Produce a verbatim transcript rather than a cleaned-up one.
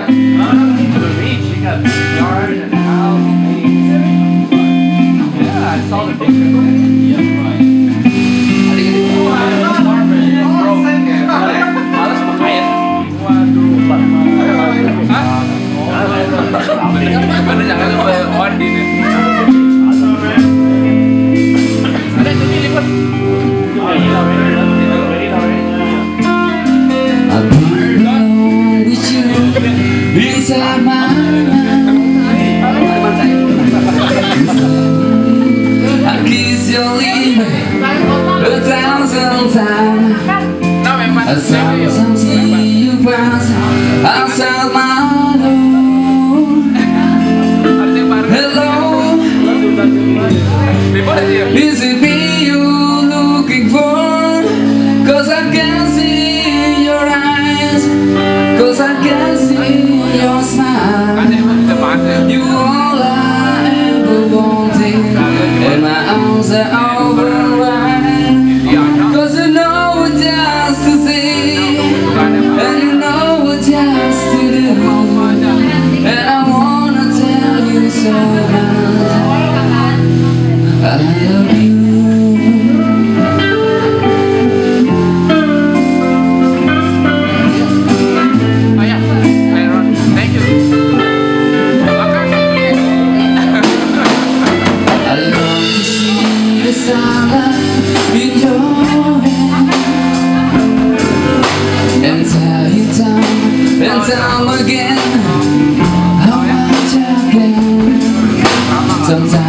the beach. She got a yard and a house. Yeah, I saw the picture. Yeah, right. I think it's cool. I don't know. Males makanya. Waduh. Hah? Mana jangan lupa Wandi nih. Ada itu di lipat. Inside my I kiss your lips a thousand times. I saw something you pass outside my door. Hello, is it me you're looking for? Cause I can see your eyes, cause I can see your smile. You all I ever wanted, and my arms are override. Cause you know what just to say, and you know what just to do. And I wanna tell you so much, I love you. In your hand, and tell you time and time again how much I can. Sometimes